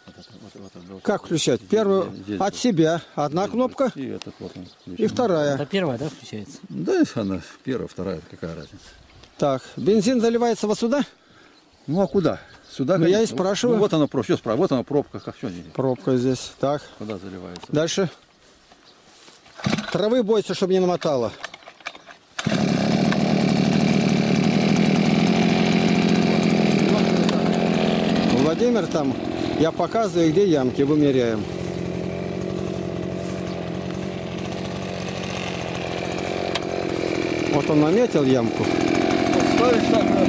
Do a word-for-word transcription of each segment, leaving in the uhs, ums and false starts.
Вот это, вот, вот это, Как включать? Первую здесь, от себя одна здесь, кнопка и, этот, вот он, и вторая. Это первая, да, включается? Да, она первая, вторая, какая разница. Так, бензин заливается вот сюда? Ну а куда? Сюда. Ну, я и спрашиваю. Ну, вот она пробка, все справа, вот она пробка, как все. Пробка здесь, так. Куда заливается? Дальше. Травы бойся, чтобы не намотало. Владимир там, я показываю, где ямки, вымеряем. Вот он наметил ямку. Ставишь так, да.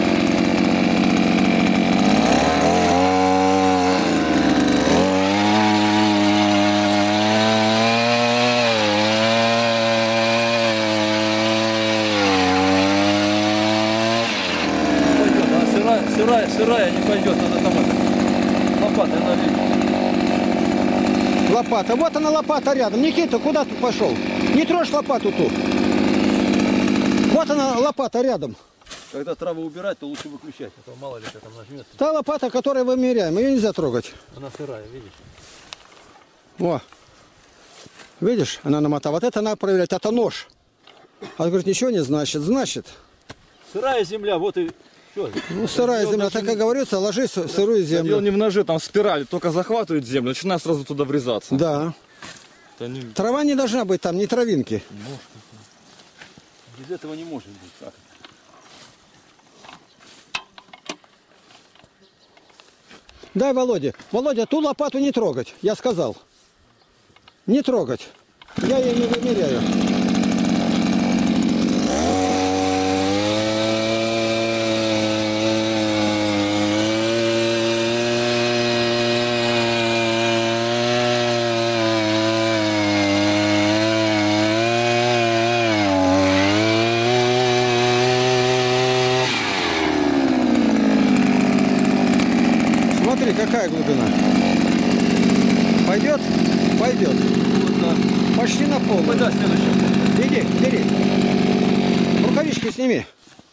Сырая, сырая не пойдет, надо там это. Лопата, она видит. Лопата, вот она лопата рядом. Никита, куда ты пошел? Не трожь лопату тут. Вот она лопата рядом. Когда траву убирать, то лучше выключать, а то мало ли что там нажмет. Та лопата, которую вымеряем, ее нельзя трогать. Она сырая, видишь? О, видишь, она намотала. Вот это надо проверять, это нож. А говорит, ничего не значит. Значит. Сырая земля, вот и... Что? Ну, сырая земля, так как говорится, ложи сырую землю. Дело не в ноже, там спираль, только захватывает землю, начинает сразу туда врезаться. Да. Не... Трава не должна быть там, ни травинки. Может, без этого не может быть. Как? Дай, Володя. Володя, ту лопату не трогать, я сказал. Не трогать. Я ее не вымеряю. Смотри, какая глубина. Пойдет? Пойдет. Вот, да. Почти на пол. Куда следующее? Иди, бери. Рукавички сними.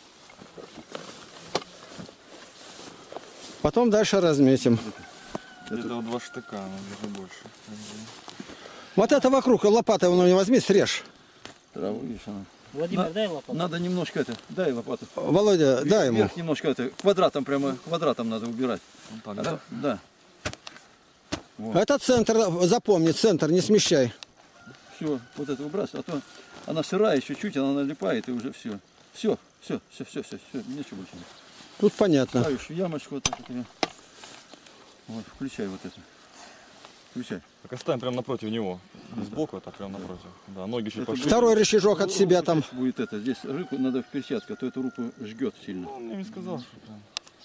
Потом дальше разметим. Где-то два штыка, даже больше. Вот это вокруг лопатой ну, не возьми, срежь. Траву, видишь, она. Владимир, На, дай лопату. Надо немножко это, дай лопату. Володя, Вверх, дай ему. Вверх немножко это, квадратом прямо, квадратом надо убирать. Вот так, А да? то- да. Вот. Это центр, запомни, центр, не смещай. Все, вот это выбрасывай, а то она сырая еще чуть, она налипает и уже все. Все, все, все, все, все, все, ничего больше нет. Тут понятно. Ставишь ямочку вот так вот. её. Вот, включай вот это. Включай. Так оставим прямо напротив него. Не сбоку, а так прямо напротив. Да, ноги чуть Это пошли. Второй рычажок от себя там. Будет это, здесь руку надо в перчатку, а то эту руку жгет сильно. Он мне не сказал, что прям.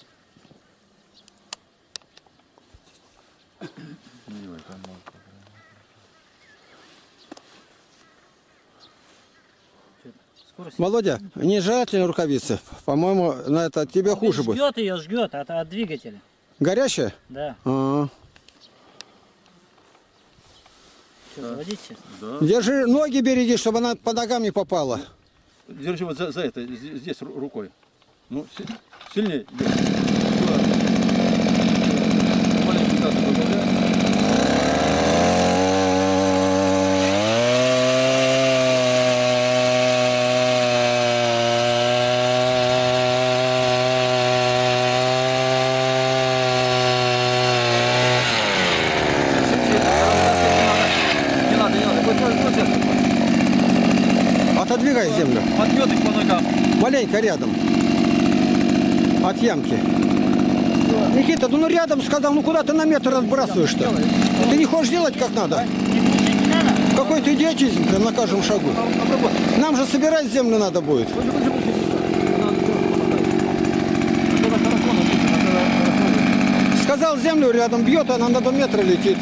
Наливай. Скорость. Володя, не желательно рукавицы. По-моему, на это тебе хуже будет. Жгет ее, жгет от, от двигателя. Горящая? Да. А. Что, заводить сейчас? Да. Держи, ноги береги, чтобы она по ногам не попала. Держи вот за, за это, здесь, здесь ру- рукой. Ну, си- сильнее. держи. Маленький надо добавлять. Не надо, не надо. Вот, вот, вот это. Отодвигай землю. Отметочь по ногам. Маленько рядом. От ямки. Никита, ну, ну рядом сказал, ну куда ты на метр отбрасываешь-то? Ты не хочешь делать как надо? Какой ты идиотизм прям на каждом шагу. Нам же собирать землю надо будет. Сказал, землю рядом бьет, она на два метра летит.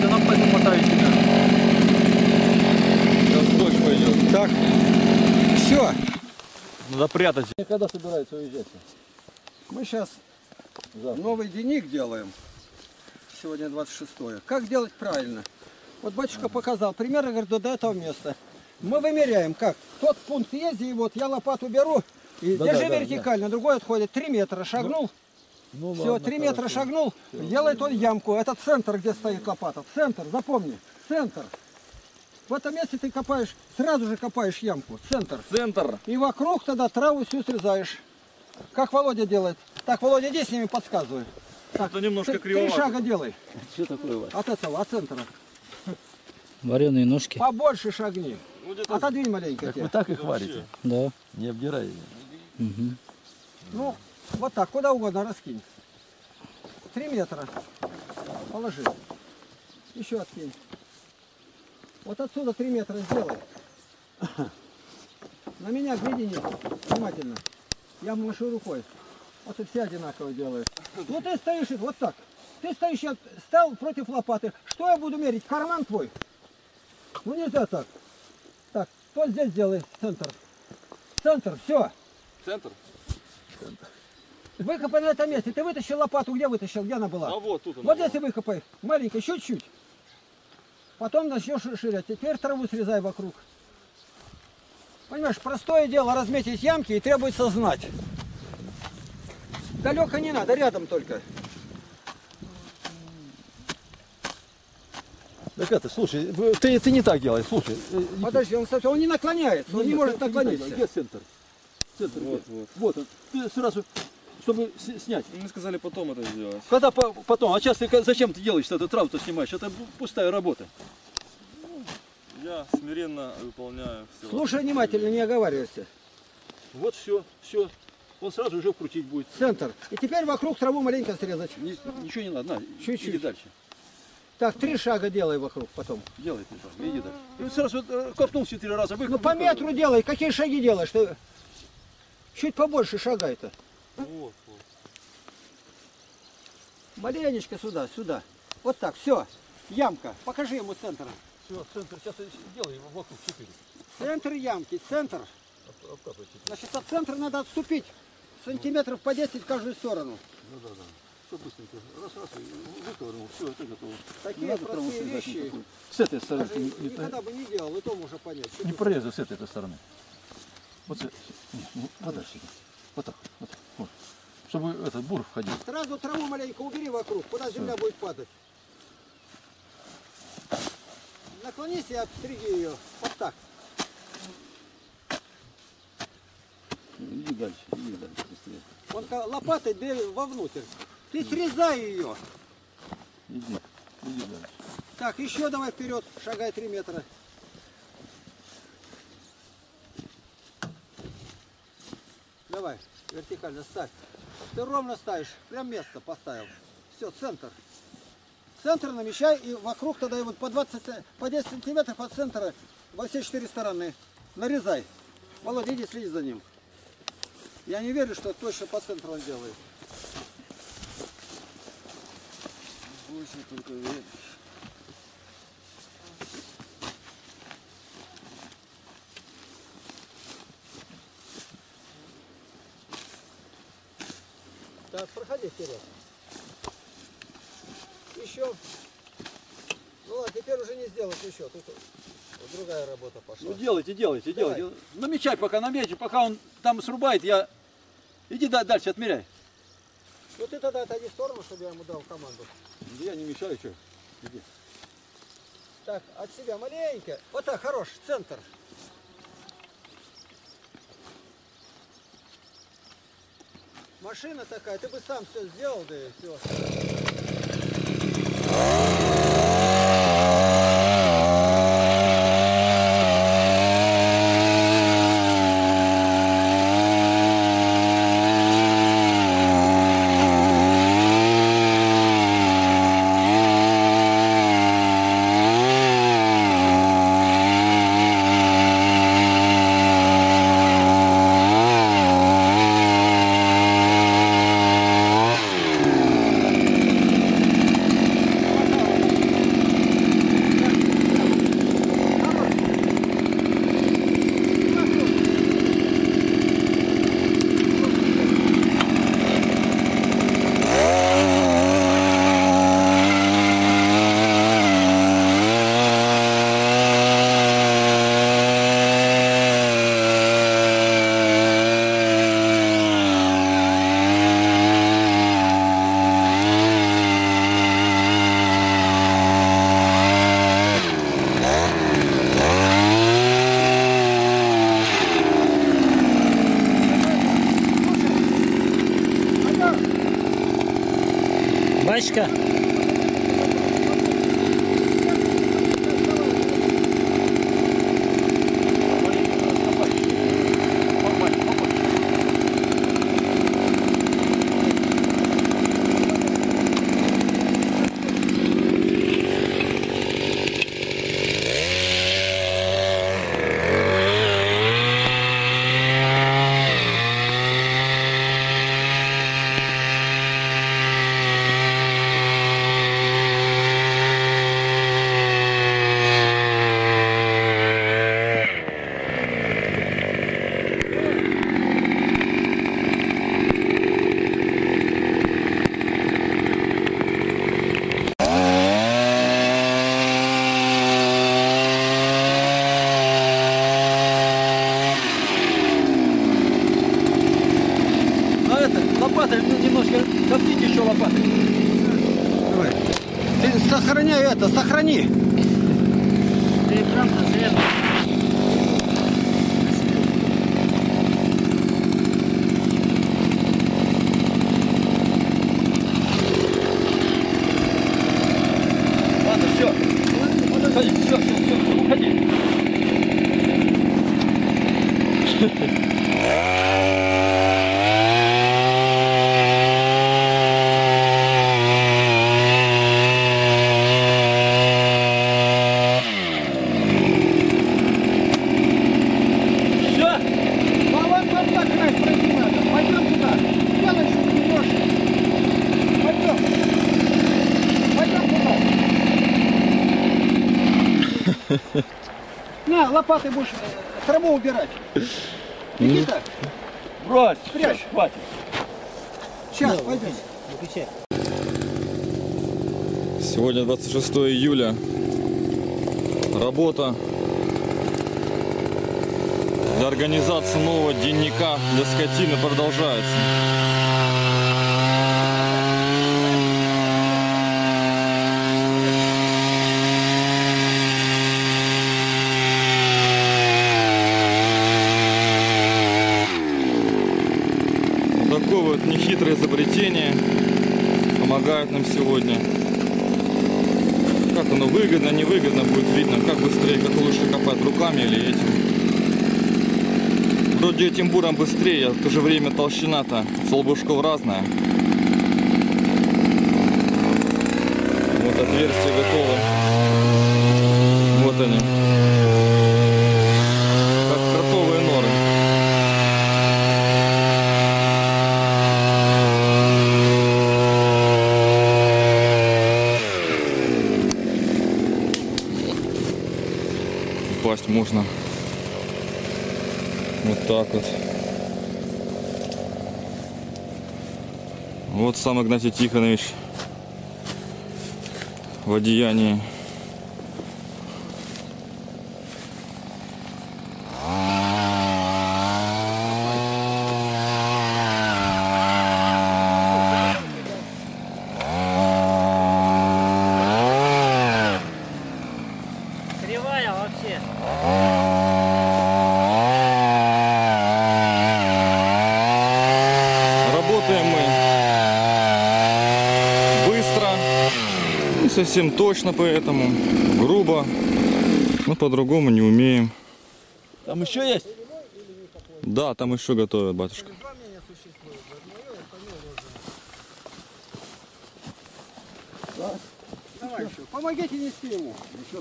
ты нам пойдем мотаешь тебя. Сейчас дождь пойдет. Так. Все. Надо прятать. Когда собираются уезжать? Мы сейчас Завтра. новый денник делаем. Сегодня двадцать шестое. Как делать правильно? Вот батюшка показал примерно, говорит, до этого места. Мы вымеряем, как? Тот пункт езди, и вот я лопату беру, и Да, держи да, да, вертикально, другой отходит три метра, шагнул. Ну, Все, ладно, три метра хорошо. шагнул, делает он ямку. Это центр, где стоит лопата. Центр, запомни, центр. В этом месте ты копаешь, сразу же копаешь ямку. Центр. Центр. И вокруг тогда траву всю срезаешь. Как Володя делает. Так, Володя, иди с ними подсказывай. Так, Это немножко три- кривовато. Три шага делай. Что такое, Вася? От этого, от центра. Вареные ножки. Побольше шагни. Ну, где-то Отодвинь маленько. Как те. вы так и хвалите? Да. Не обдирай. Угу. Ну, вот так, куда угодно раскинь. Три метра. Положи. Еще откинь. Вот отсюда три метра сделай. На меня гляди не- внимательно. Я машу рукой. Вот и все одинаково делают. Ну ты стоишь вот так. Ты стоишь, я стал против лопаты. Что я буду мерить? Карман твой? Ну нельзя так. Так, вот здесь сделай центр. Центр, все. Центр? Выкопай на этом месте. Ты вытащил лопату, где вытащил? Где она была? А вот тут она. Вот здесь и выкопай. Маленько, чуть-чуть. Потом начнешь расширять. Теперь траву срезай вокруг. Понимаешь, простое дело разметить ямки и требуется знать. Далеко не надо, рядом только. Так это, слушай, вы- ты, ты не так делай, слушай. э, Подожди, он, кстати, он не наклоняется, он не Нет, может ты не так наклониться. делай. Где центр? Центр Вот, где? вот. Вот он. Ты сразу, чтобы с- снять. Мы сказали потом это сделать. Когда по- потом, а сейчас ты ка- зачем ты делаешь эту траву-то снимаешь? Это бу- пустая работа. Я смиренно выполняю все. Слушай внимательно, не оговаривайся. Вот все, все. Он сразу уже крутить будет. Центр. И теперь вокруг траву маленько срезать. Ни- ничего не надо, на, Чуть-чуть. иди дальше. Так, три шага делай вокруг потом. Делай ты так, иди дальше. И вот сразу э, копнул четыре раза, выкоп, Ну по выкопал. метру делай. Какие шаги делаешь? Ты чуть побольше шагай-то. Вот, вот. Маленечко сюда, сюда. Вот так, все. Ямка. Покажи ему центр. Все, центр, сейчас делай его вокруг четыре. Центр ямки, центр. Об- обкапывай четыре. Значит, от центра надо отступить сантиметров по десять в каждую сторону. Да, да, да. Все быстренько. Раз, раз, и выковырнул, все, это готово. Такие Не надо простые траву срезать вещи. никакую. С этой стороны Даже ты не, не, никогда бы не делал, и то можно понять. Что не ты- прорезай с этой стороны. Вот, с- с- не, ну, вот дальше. Вот так, вот так. Вот. Чтобы этот бур входил. Сразу траву маленько убери вокруг, куда земля будет падать. Наклонись и обстриги ее. Вот так. Иди дальше, иди дальше, быстрее. Вон ка- лопатой бери вовнутрь. Ты срезай ее. Иди, иди дальше. Так, еще давай вперед, шагай три метра. Давай, вертикально ставь. Ты ровно ставишь, прям место поставил. Все, центр. Центр намечай и вокруг тогда и вот по двадцать, по десять сантиметров от центра во все четыре стороны. Нарезай. Володя, иди следи за ним. Я не верю, что точно по центру он делает. Бойся только верить. Так, проходи вперед. Еще. Ну ладно, теперь уже не сделать еще. Тут вот другая работа пошла. Ну делайте, делайте, Давай. делайте. Намечай пока, намечай, пока он там срубает, я... Иди да- дальше, отмеряй. Ну ты тогда отойди в сторону, чтобы я ему дал команду. Я не мешаю, что? Иди. Так, от себя маленько. Вот так, хорош, центр. Машина такая, ты бы сам все сделал, да и все. Мишка. Лопатой, ну, немножко коптите еще лопатой. Давай. Ты сохраняй это, сохрани. Ладно, все. Уходи, все, все, все, уходи. На, лопатой будешь э, траву убирать. Никита, Брось, Спрячь. всё, хватит. сейчас, пойдем. Сегодня двадцать шестое июля. Работа для организации нового денника для скотины продолжается. Вот такое вот нехитрое изобретение помогает нам сегодня. Как оно выгодно, невыгодно, будет видно, как быстрее, как лучше копать, руками или этим. Вроде этим буром быстрее, а в то же время толщина-то столбушков разная. Вот отверстия готовы. Вот они. Как кротовые норы. Упасть можно. Вот так вот. Вот сам Игнатий Тихонович в одеянии. Кривая вообще. Работаем мы быстро, не совсем точно, поэтому грубо, но по-другому не умеем. Там еще есть? Да, там еще готовят, батюшка. Давай еще, помогите нести ему.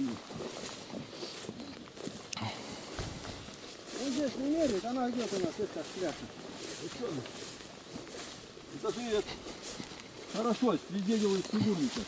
Вот здесь не меряет, она где-то у нас, это шляпа. Это же это хорошо, везде делают фигурника.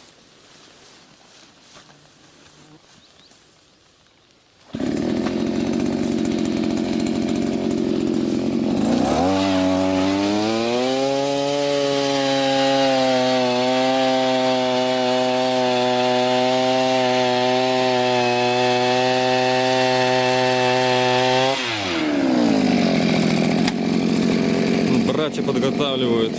Братья подготавливают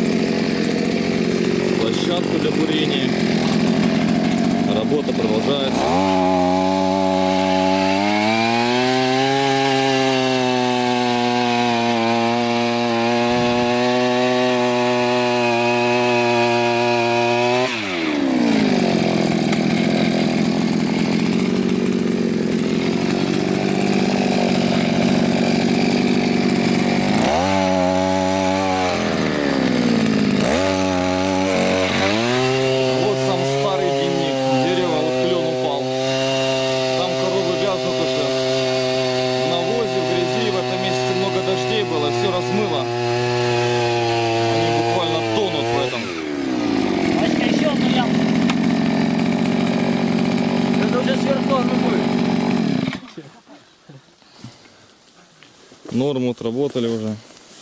площадку для бурения. Работа продолжается. Сверх нормы будет. Норму отработали уже.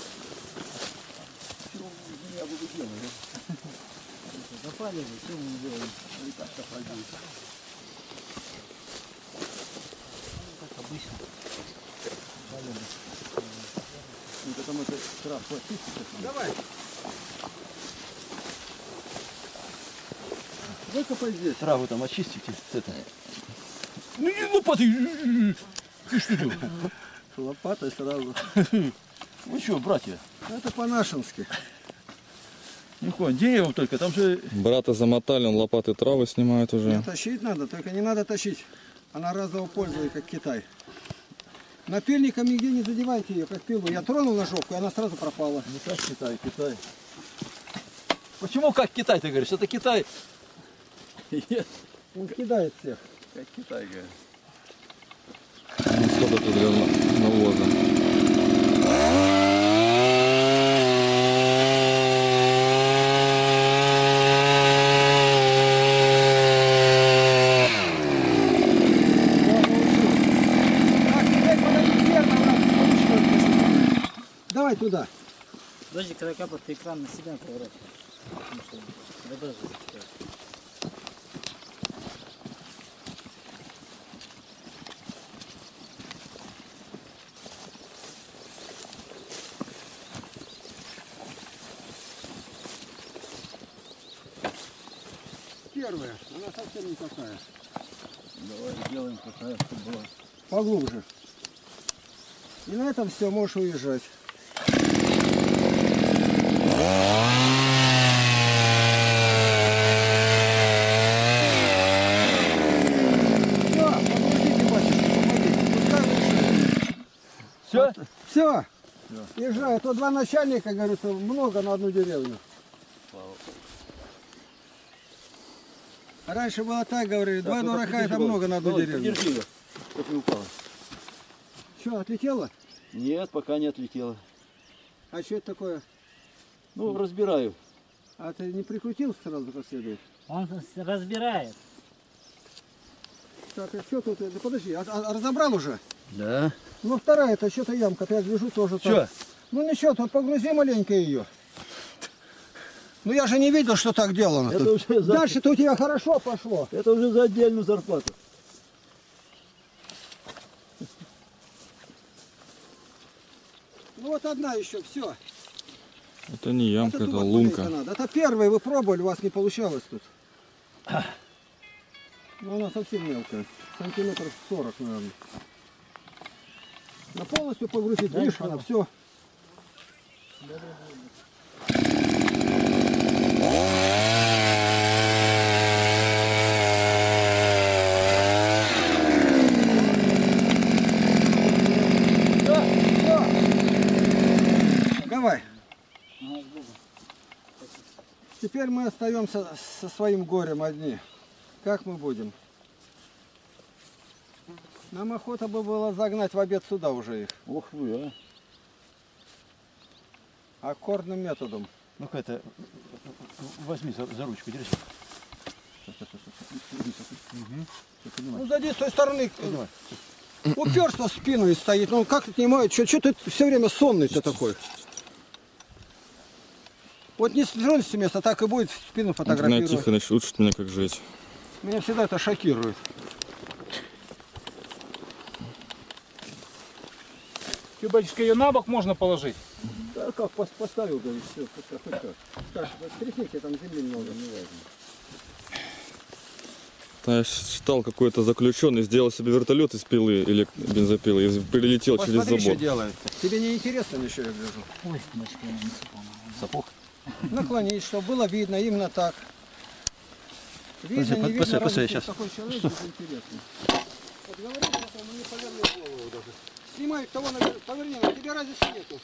Давай. Выкопай здесь. Траву там очистите с этого. Ну не лопатой. Ты что ты? Лопатой сразу. Вы что, братья? Это по-нашенски. Нихуя, дерево только, там же... Брата замотали, он лопаты травы снимает уже. Не тащить надо, только не надо тащить. Она разового пользования, как Китай. Напильником нигде не задевайте ее, как пилу. Я тронул ножовку, и она сразу пропала. Не как Китай, Китай. Почему как Китай, ты говоришь? Это Китай. Он кидает всех. Как Китай, говорит. Ну, сколько тут для навоза. Давай туда. Подожди, когда капает, ты экран на себя поворот. Потому что вода же затекает. Первая, она совсем не такая. Давай сделаем такая, чтобы была. Поглубже. И на этом все, можешь уезжать. Все, погрузите, батюшка, помогите. Пускай вышли. Все? Все, езжай, а то два начальника, говорится, много на одну деревню. Раньше было так, говорили, два Так, дурака подержи, это Володь. много на одну Володь, деревню. подержи ее, чтоб не упала. Что, отлетело? Нет, пока не отлетела. А что это такое? Ну, разбираю. А ты не прикрутил сразу как следует? Он разбирает. Так, а что тут? Да подожди, а, а разобрал уже? Да. Ну вторая, это что-то ямка, я гляжу тоже. Что? Так. Ну ничего, тут погрузи маленько ее. Ну я же не видел, что так делано. Это Тут. уже за... Дальше-то у тебя хорошо пошло. Это уже за отдельную зарплату. Ну вот одна еще, все. Это не ямка, это туда лунка. маленько надо. Это первый вы пробовали, у вас не получалось тут. Ну она совсем мелкая. Сантиметров сорок, наверное. На полностью погрузить, Дай видишь, пробу. она все. Давай. Теперь мы остаемся со своим горем одни. Как мы будем? Нам охота бы было загнать в обед сюда уже их. Ох вы, а. Аккордным методом. Ну-ка это, возьми за, за ручку, держи. Ну зайди с той стороны. Давай. Уперся в спину и стоит. Ну как это не моет? Что ты все время сонный-то такой? Вот не сдвинься с места, так и будет в спину Начинай фотографировать. тихо, значит, учит меня как жить. Меня всегда это шокирует. Ты, батюшка, ее на бок можно положить? Да как пос- поставил, говорит, все, хоть как. Так, трясните, там земли много, не важно. Да, я считал, какой-то заключенный сделал себе вертолет из пилы или бензопилы и прилетел через Посмотри, что забор. делает. Тебе не интересно ничего, я гляжу. Ой, батюшка, я не сыпал. Сапог. Наклонить, чтобы было видно, именно так. Видно, Посмотри, не видно, посмотри, разницы. сейчас. Такой человек, это интересно. Вот говорит, а мне повернул голову даже. Снимай того, наверное, поверни, на тебе разницы нету.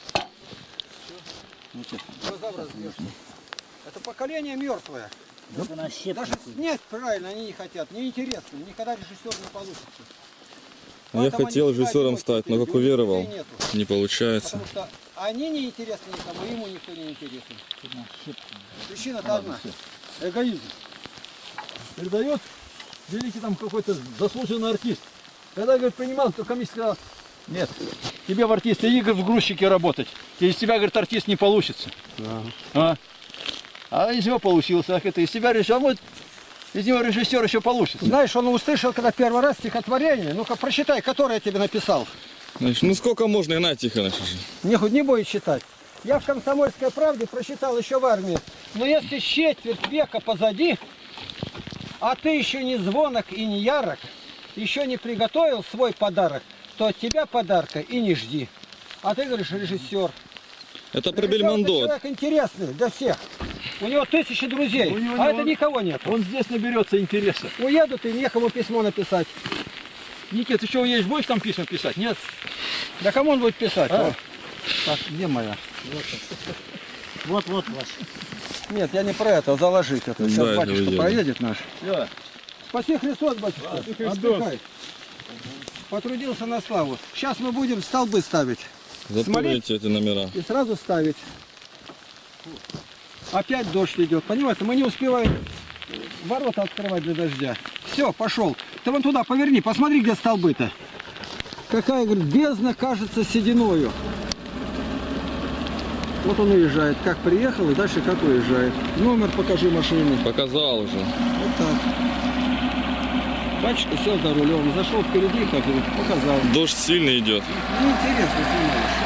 Глаза в разбежку. Это поколение мертвое. Вот она щепка. Даже снять правильно они не хотят, неинтересно, никогда режиссер не получится. Я Поэтому хотел они режиссером искать стать, но людей, как уверовал, людей нету. не получается. Потому что они не интересны никому, ему никто не интересен. Тут она щепка. Причина-то одна. Эгоизм. Передает великий там какой-то заслуженный артист. Когда, говорит, принимал, то комиссия сказала, нет, тебе в артисте игр в грузчике работать. Из тебя, говорит, артист не получится. Да. А, а из него получился, ах, это из тебя решил, а вот из него режиссер еще получится. Знаешь, он услышал, когда первый раз стихотворение, ну-ка прочитай, которое я тебе написал. Значит, ну сколько можно, Игнат Тихонович? Не, не будет читать. Я в «Комсомольской правде» прочитал еще в армии. Но если четверть века позади, а ты еще не звонок и не ярок, еще не приготовил свой подарок, то от тебя подарка и не жди. А ты говоришь, режиссер. Это про Режиссер — это Бельмондо. человек интересный для всех. У него тысячи друзей, У него а не это он- никого нет. Он здесь наберется интереса. Уедут и некому письмо написать. Никит, ты что, уедешь, будешь там письма писать? Нет? Да кому он будет писать? А? О, Так, где моя? Вот-вот ваш. Нет, я не про это, заложить это. Сейчас Да, это батюшка уедет. проедет наш. Все. Спаси Христос, батюшка. Отдыхай. Потрудился на славу. Сейчас мы будем столбы ставить. Запомните эти номера. И сразу ставить. Опять дождь идет. Понимаете, мы не успеваем ворота открывать для дождя. Все, пошел. Ты вон туда поверни, посмотри, где столбы-то. Какая, говорит, бездна кажется сединою. Вот он уезжает. Как приехал и дальше как уезжает. Номер покажи машины. Показал уже. Вот так. Батюшка сел за руль, он зашел впереди, как и показал. Дождь сильный идет. Неинтересно снимаешь.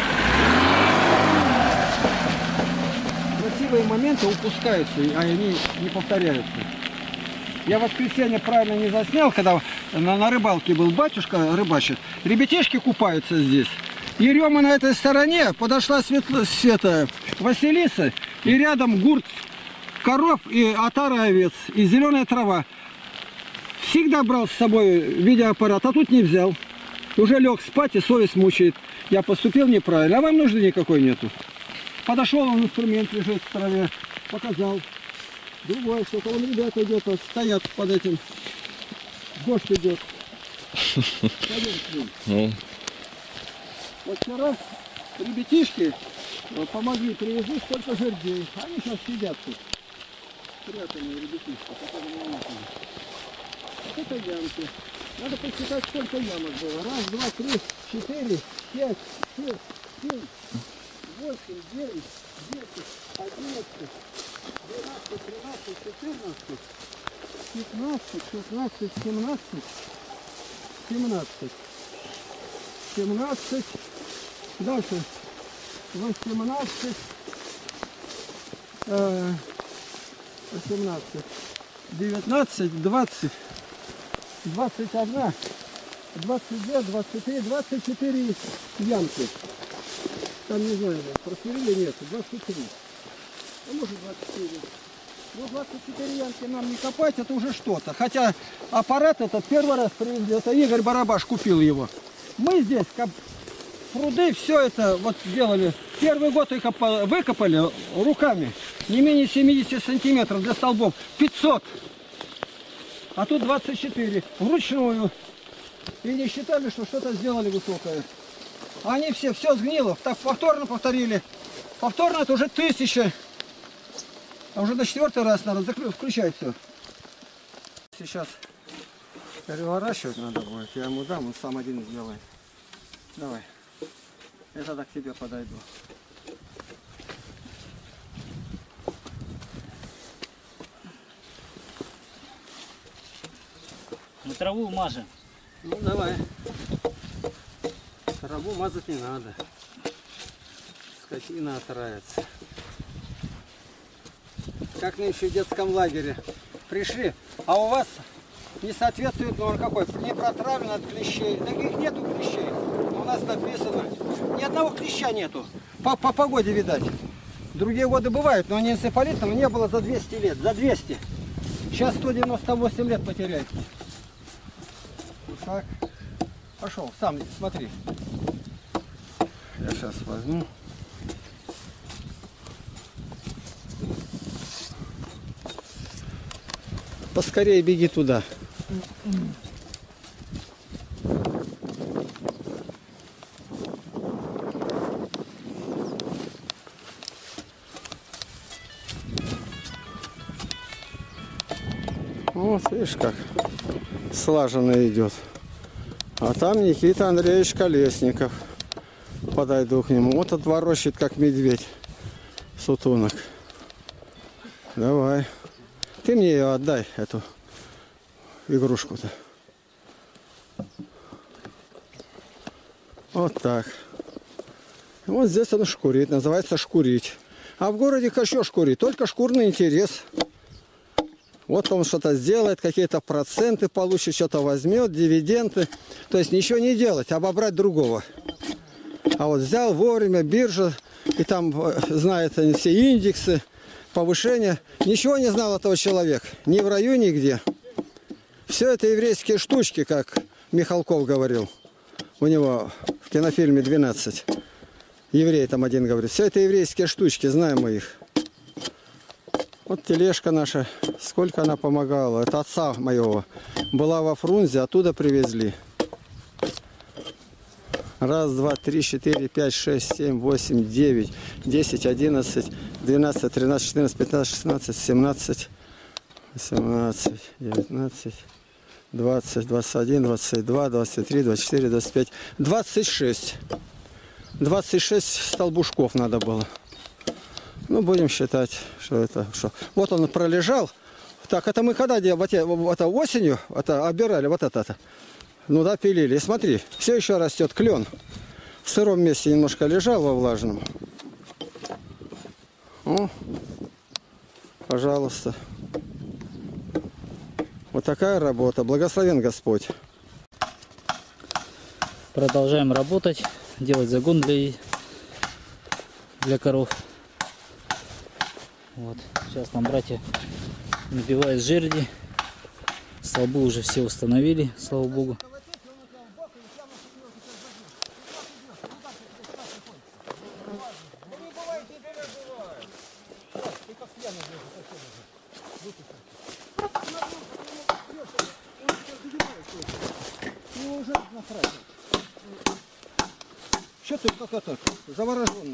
Красивые моменты упускаются, а они не повторяются. Я в воскресенье правильно не заснял, когда на, на рыбалке был батюшка, рыбачит. Ребятишки купаются здесь. Ерема на этой стороне, подошла светло, света Василиса, и рядом гурт коров и отара овец, и зеленая трава. Всегда брал с собой видеоаппарат, а тут не взял. Уже лег спать и совесть мучает. Я поступил неправильно, а вам нужды никакой нету. Подошел, он инструмент лежит в траве, показал. Другое что-то, вон ребята идет, вот, стоят под этим. Дождь идет. Пойдем к ним. Ну, Вот вчера ребятишки э, помогли привезли столько жердей. Они сейчас сидят тут. Спрятанные ребятишки. которые не нужны. Вот это ямки. Надо посчитать, сколько ямок было. Раз, два, три, четыре, пять, шесть, семь, восемь, девять, десять, одиннадцать, двенадцать, тринадцать, четырнадцать, пятнадцать, шестнадцать, семнадцать, семнадцать. семнадцать. Дальше. восемнадцать. э, восемнадцать. девятнадцать, двадцать. двадцать один. двадцать два, двадцать три, двадцать четыре ямки. Там не знаю, просверлили нет. двадцать три. А может двадцать четыре. Ну двадцать четыре ямки нам не копать, это уже что-то. Хотя аппарат этот первый раз привезли. Это Игорь Барабаш купил его. Мы здесь коп... пруды, все это вот сделали. Первый год их копа- выкопали руками. Не менее семидесяти сантиметров для столбов. пятьсот. А тут двадцать четыре. Вручную. И не считали, что что-то сделали высокое. Они все, все сгнило. Так повторно повторили. Повторно это уже тысяча. А уже на четвертый раз надо закрыть, включать все. Сейчас переворачивать надо будет. Я ему дам, он сам один сделает. Давай. Я тогда к тебе подойду. Мы траву мажем. Ну давай. Траву мазать не надо. Скотина отравится. Как нынче в детском лагере. Пришли, а у вас не соответствует, ну он какой, не протравлен от клещей. Да их нету клещей. У нас написано. Ни одного клеща нету. По, по погоде видать. Другие годы бывают, но не энцефалитного не было за двести лет. За двести. Сейчас сто девяносто восемь лет потерять. Так. Пошел, сам смотри. Я сейчас возьму. Поскорее беги туда. Вот, видишь как. слаженно идет. А там Никита Андреевич Колесников. Подойду к нему. Вот отворощит, как медведь. Сутунок. Давай. Ты мне ее отдай, эту игрушку-то. Вот так. Вот здесь он шкурит. Называется шкурить. А в городе еще шкурить. Только шкурный интерес. Вот он что-то сделает, какие-то проценты получит, что-то возьмет, дивиденды. То есть ничего не делать, обобрать другого. А вот взял вовремя биржа, и там знает все индексы, повышения. Ничего не знал этого человека. Ни в раю, нигде. Все это еврейские штучки, как Михалков говорил. У него в кинофильме двенадцать. Еврей там один говорит. Все это еврейские штучки, знаем мы их. Вот тележка наша, сколько она помогала. Это отца моего. Была во Фрунзе, оттуда привезли. Раз, два, три, четыре, пять, шесть, семь, восемь, девять, десять, одиннадцать, двенадцать, тринадцать, четырнадцать, пятнадцать, шестнадцать, семнадцать, восемнадцать, девятнадцать, двадцать, двадцать один, двадцать два, двадцать три, двадцать четыре, двадцать пять, двадцать шесть. двадцать шесть столбушков надо было. Ну, будем считать, что это... Что. Вот он пролежал. Так, это мы когда делали? Это осенью это обирали, вот это. -то. Ну да, пилили. И смотри, все еще растет клен. В сыром месте немножко лежал, во влажном. О, пожалуйста. Вот такая работа. Благословен Господь. Продолжаем работать, делать загон для, для коров. Вот. Сейчас нам братья набивают жерди. Столбы уже все установили, слава богу. Что ты как это, завороженный?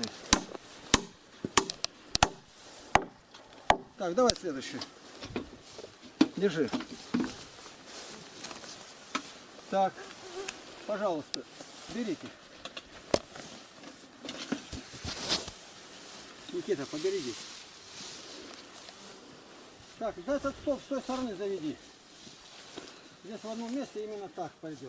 Так, давай следующий. Держи. Так, пожалуйста, берите. Никита, побереги. Так, за этот столб с той стороны заведи. Здесь в одном месте именно так пойдет.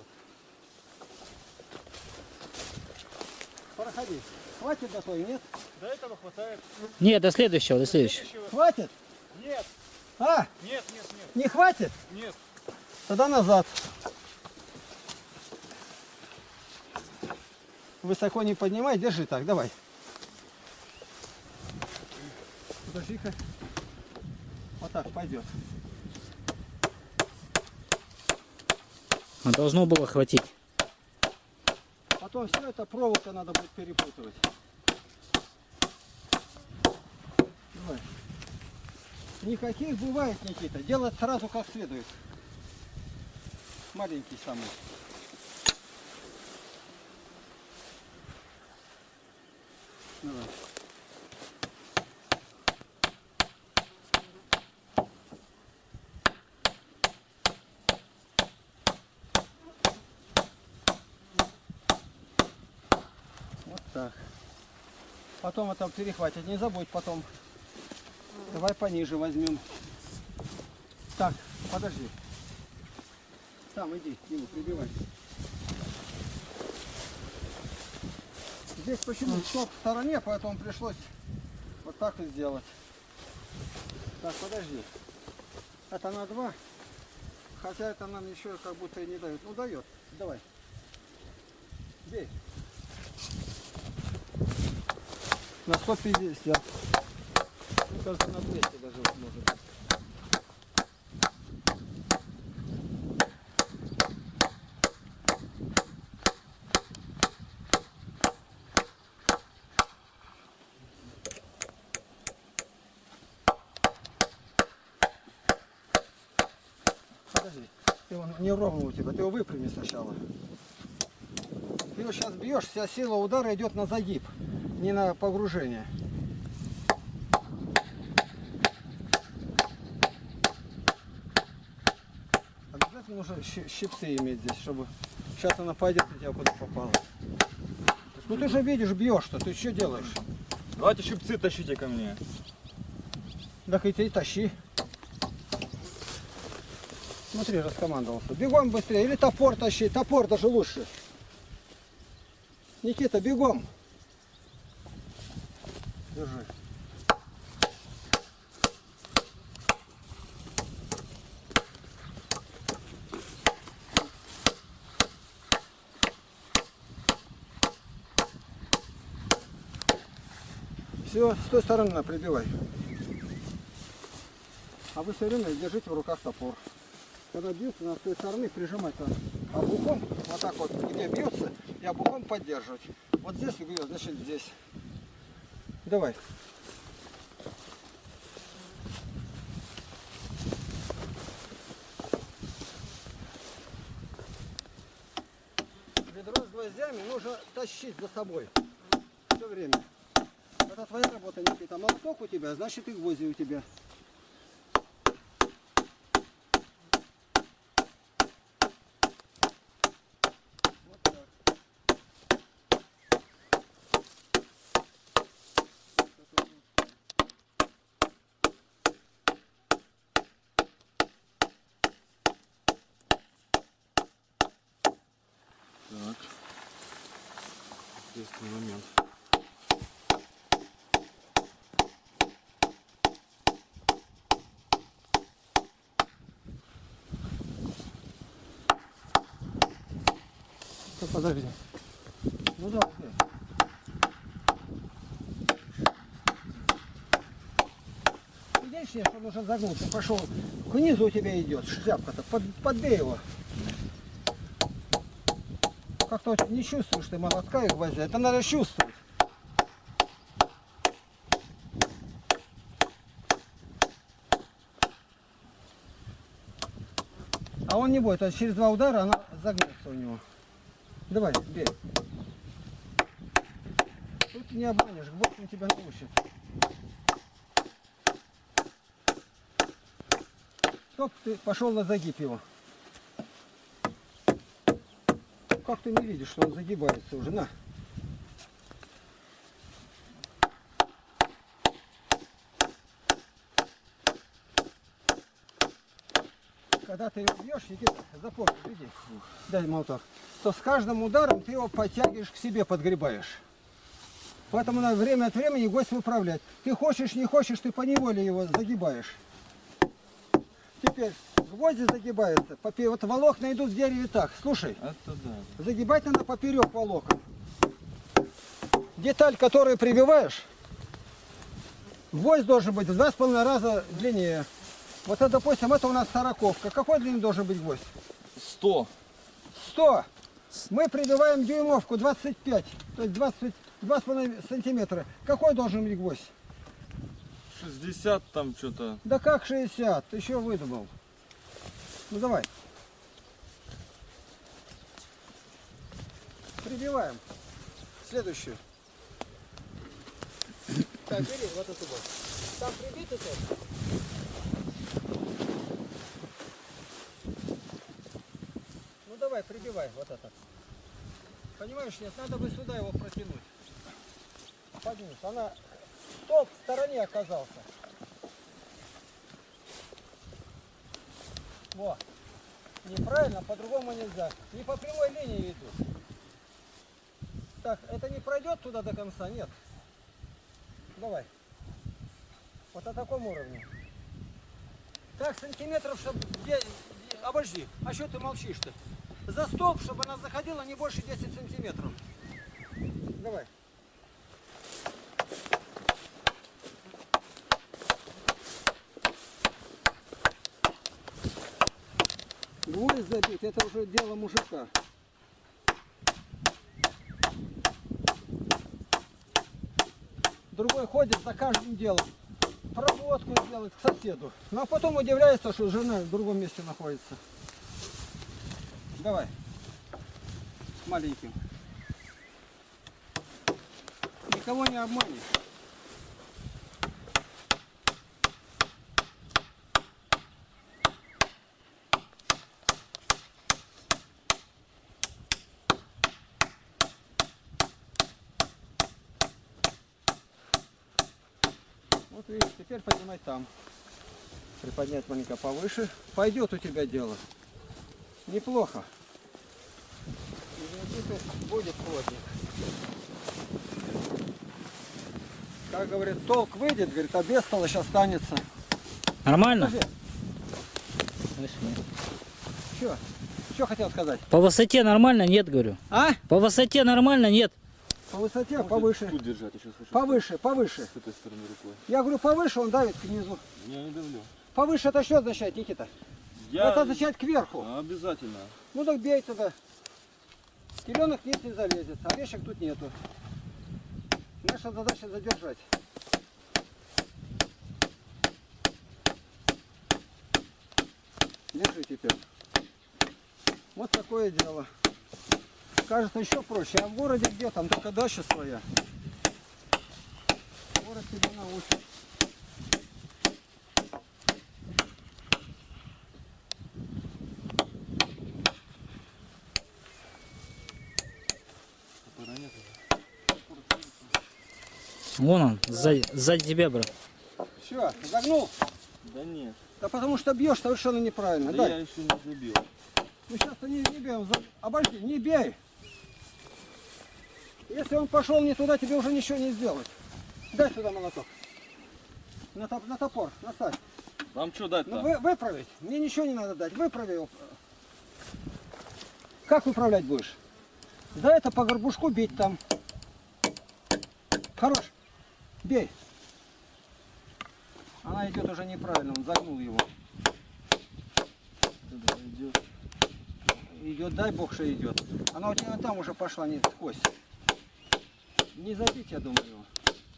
Проходи. Хватит до той, нет? До этого хватает. Нет, до следующего, до следующего. Хватит? Нет, А? нет, нет, нет, Не хватит? нет. Тогда назад. Высоко не поднимай, держи так, давай. Подожди-ка. Вот так пойдет. А должно было хватить. Потом все это проволока надо будет перепутывать. Давай. Никаких бывает, Никита. Делать сразу как следует. Маленький самый. Давай. Вот так. Потом это перехватить не забудь потом. Давай пониже возьмем. Так, подожди. Там иди, к нему прибивай. Здесь почему столб в стороне, поэтому пришлось вот так вот сделать. Так, подожди. Это на два. Хотя это нам еще как будто и не дает. Ну дает. Давай. Бей. На сто пятьдесят. Мне кажется, на двести даже может быть. Подожди, ты его не ровно у тебя, ты его выпрями сначала. Ты его сейчас бьешь, вся сила удара идет на загиб, не на погружение. Обязательно нужно щ- щипцы иметь здесь, чтобы... Сейчас она пойдет у тебя куда попала. Ну ты же видишь, бьешь-то, ты что делаешь? Давайте щипцы тащите ко мне. Так и ты тащи. Смотри, раскомандовался. Бегом быстрее. Или топор тащи. Топор даже лучше. Никита, бегом. Держи. Все, с той стороны прибивай. А вы все время держите в руках топор. Когда бьется, надо с той стороны прижимать обухом, вот так вот, где бьется, и обухом поддерживать. Вот здесь бьет, значит здесь. Давай. Ведро с гвоздями нужно тащить за собой все время. Это твоя работа, Никита. Молоток у тебя, значит и гвозди у тебя. Вот так. Так. Интересный момент. Подожди. Ну да, окей. Видишь, что нужно загнуть. Ты пошел к низу, у тебя идет шляпка-то. Под, подбей его. Как-то вот не чувствуешь ты молотка и гвоздя. Это надо чувствовать. А он не будет. А через два удара она загнется у него. Давай, бей. Тут не обманешь, гвоздь он тебя научит. Стоп, ты пошел на загиб его. Как ты не видишь, что он загибается уже? На. Когда ты его бьешь, Никита, запомни, види, дай молоток, то с каждым ударом ты его подтягиваешь к себе, подгребаешь. Поэтому надо время от времени гвоздь выправлять. Ты хочешь, не хочешь, ты поневоле его загибаешь. Теперь гвозди загибаются. Вот волокна идут в дереве так. Слушай, Это да. загибать надо поперек волокон. Деталь, которую прибиваешь, гвоздь должен быть в два с половиной раза длиннее. Вот это, допустим, это у нас сороковка. Какой длины должен быть гвоздь? Сто. сто. Мы прибиваем дюймовку двадцать пять, то есть двадцать два с половиной сантиметра. Какой должен быть гвоздь? шестьдесят там что-то. Да как шестьдесят? Ты еще выдумал. Ну давай. Прибиваем. Следующую. Так, бери вот эту вот. Там прибито тут. Ну давай, прибивай вот это. Понимаешь, нет, надо бы сюда его протянуть. Поднимись. Она... Стоп, в стороне оказался. Во. Неправильно, по-другому нельзя. Не по прямой линии идут. Так, это не пройдет туда до конца? Нет. Давай. Вот на таком уровне. Так, сантиметров, чтобы... Обожди, а что ты молчишь-то? За столб, чтобы она заходила не больше десяти сантиметров. Давай. Гвоздь забить, это уже дело мужика. Другой ходит за каждым делом. Проводку делает к соседу. Ну а потом удивляется, что жена в другом месте находится. Давай. Маленьким. Никого не обманешь. Вот видишь, теперь поднимай там. Приподнять маленько повыше. Пойдет у тебя дело. Неплохо. И теперь будет плотник. Как говорит, толк выйдет, говорит, а бестолочь останется. Нормально? Скажи, что? Что хотел сказать? По высоте нормально? Нет, говорю. А? По высоте нормально? Нет. По высоте повыше. Тут держать, я сейчас хочу. Повыше, повыше. С этой стороны рукой. Я говорю, повыше, он давит к низу. Я не давлю. Повыше это что означает, Никита? Я... Это означает кверху. Обязательно. Ну так бей туда. Теленок вниз не залезет, орешек тут нету. Наша задача задержать. Держи теперь. Вот такое дело. Кажется, еще проще. А в городе где? Там только дача своя. Город тебя научит. Вон он, сзади, сзади тебя, брат. Все, загнул? Да нет. Да потому что бьешь совершенно неправильно. Да Дай. я еще не забил. Ну сейчас-то не, не бей, он за- обожди, не бей. Если он пошел не туда, тебе уже ничего не сделать. Дай сюда молоток. На, топ- на топор, наставь. Вам что дать-то? Ну вы, выправить. Мне ничего не надо дать. Выправи его. Как выправлять будешь? За это по горбушку бить там. Хорош. Бей. Она идет уже неправильно, он загнул его. Туда идет. Идет, дай бог, что идет. Она у тебя там уже пошла, не сквозь. Не забить, я думаю, его.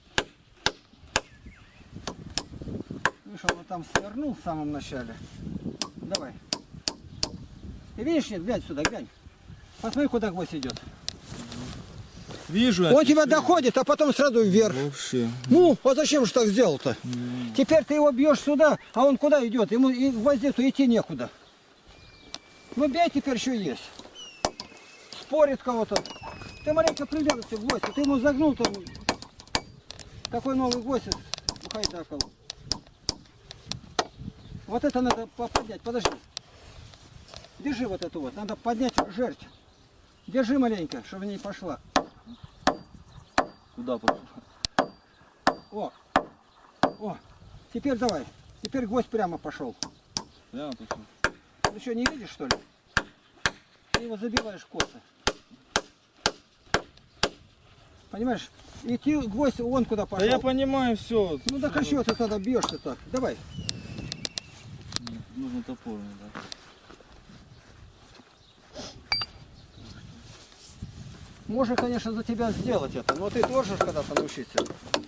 Видишь, он вот там свернул в самом начале. Давай. Ты видишь, нет, глянь сюда, глянь. Посмотри, куда гвоздь идет. Вижу. Он тебя доходит, а потом сразу вверх. Вообще. Ну, а зачем же так сделал-то? Mm. Теперь ты его бьешь сюда, а он куда идет? Ему и гвоздю-то идти некуда. Ну бей, теперь еще есть. Спорит кого-то. Ты маленько придерживайся к гвоздю. Ты ему загнул там. Такой новый гвоздь ухайдакал. Вот это надо поднять. Подожди. Держи вот эту вот. Надо поднять жерть. Держи маленько, чтобы не пошла. Куда пошел? О, о, теперь давай. Теперь гвоздь прямо пошел. Прямо пошел. Ты что, не видишь, что ли? Ты его забиваешь косо. Понимаешь? И ты гвоздь вон куда пошел. Да я понимаю все. Ну так а что ты тогда бьешь-то так? Давай. Нужно топор, да. Можно, конечно, за тебя сделать это, но ты тоже когда-то научиться.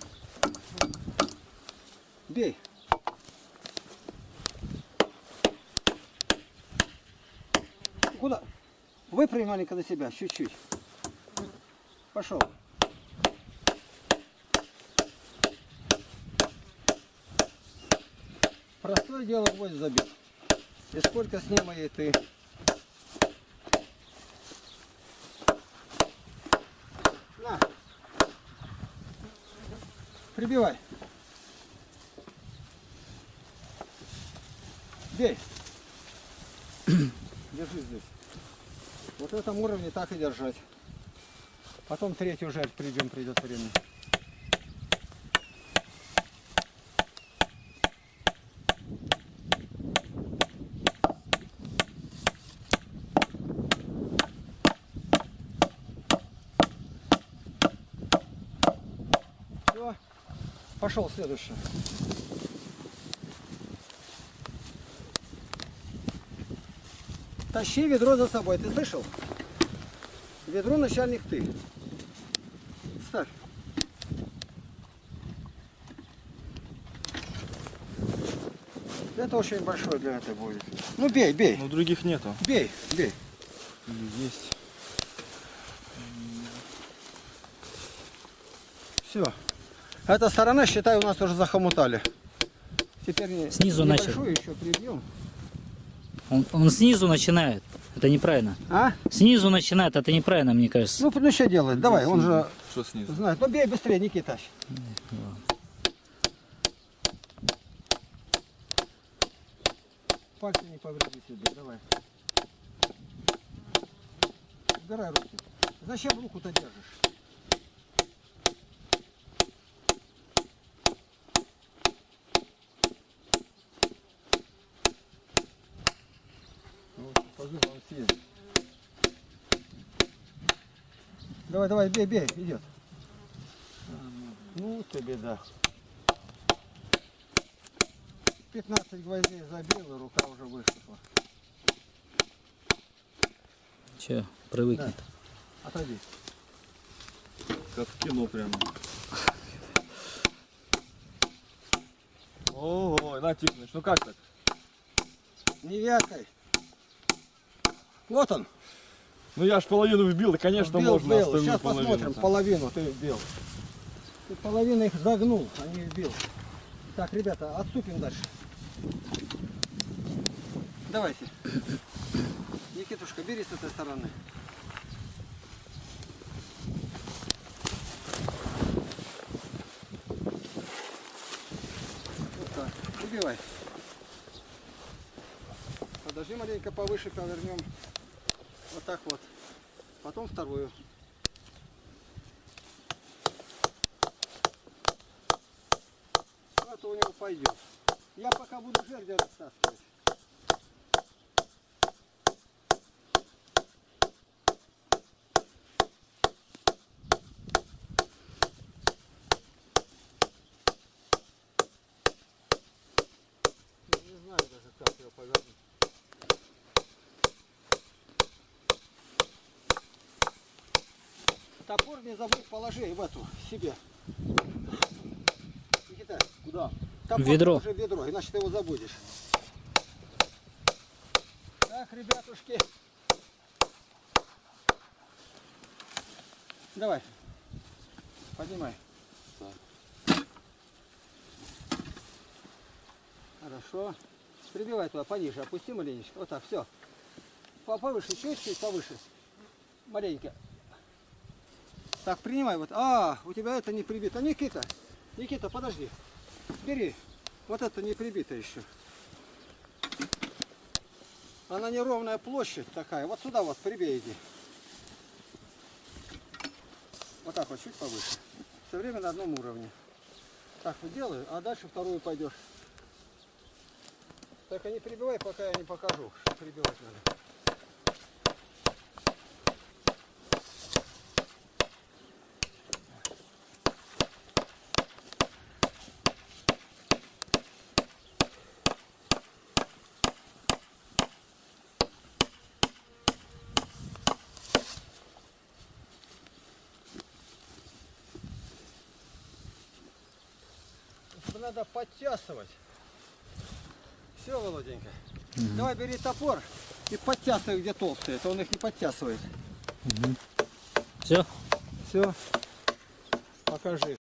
Бей. Куда? Выпрями маленько на себя, чуть-чуть. Пошел. Простое дело, гвоздь забить. И сколько с ним и ты. На. Прибивай. Бей. Держи здесь. Вот в этом уровне так и держать. Потом третью жертву придем, придет время. Все. Пошел следующий. Тащи ведро за собой, ты слышал? Ведро начальник ты. Ставь. Это очень большое для этого будет. Ну бей, бей. Но других нету. Бей, бей. Есть. Все. Эта сторона, считай, у нас уже захомутали. Теперь Снизу начал. небольшую еще прибьем. Он, он снизу начинает. Это неправильно. А? Снизу начинает, это неправильно, мне кажется. Ну, ну что делать? Давай, он же Что снизу? знает. Ну бей быстрее, Никита. пальцы не повреди себе, давай. Убирай руки. Зачем руку-то держишь? Ну, покажи, он съездит. Давай, давай, бей, бей, идет. Ну, тебе да. пятнадцать гвоздей забил, и рука уже высохла. Че, привыкнет. Отойди. Как в кино прямо. Ого, на, Тихоныч, ну как так? Не вякай. Вот он. Ну я ж половину вбил, и конечно Вбил, можно вбил. остальную Сейчас половину. посмотрим, половину ты вбил. Ты половину их загнул, а не вбил. Так, ребята, отступим дальше. Давайте. Никитушка, бери с этой стороны. Вот так. Убивай. Подожди, маленько повыше повернем. Вот так вот. Потом вторую. Это у него пойдет. Я пока буду жерди растаскивать. Не знаю даже, как ее повернуть. Топор не забудь, положи в эту себе. Никита, Куда? топор Ведро. положи в ведро, иначе ты его забудешь. Так, ребятушки. Давай. Поднимай. Хорошо. Прибивай туда пониже, опусти маленечко. Вот так, все. Повыше, чуть-чуть повыше. Маленько. Так, принимай вот. А, у тебя это не прибито. Никита, Никита, подожди. Бери. Вот это не прибито еще. Она неровная площадь такая. Вот сюда вот прибей иди. Вот так вот, чуть повыше. Все время на одном уровне. Так вот делаю, а дальше вторую пойдешь. Только не прибивай, пока я не покажу, что прибивать надо. Надо подтясывать. Все, Володенька. Угу. Давай бери топор и подтясывай, где толстые. Это он их не подтясывает. Угу. Все? Все. Покажи.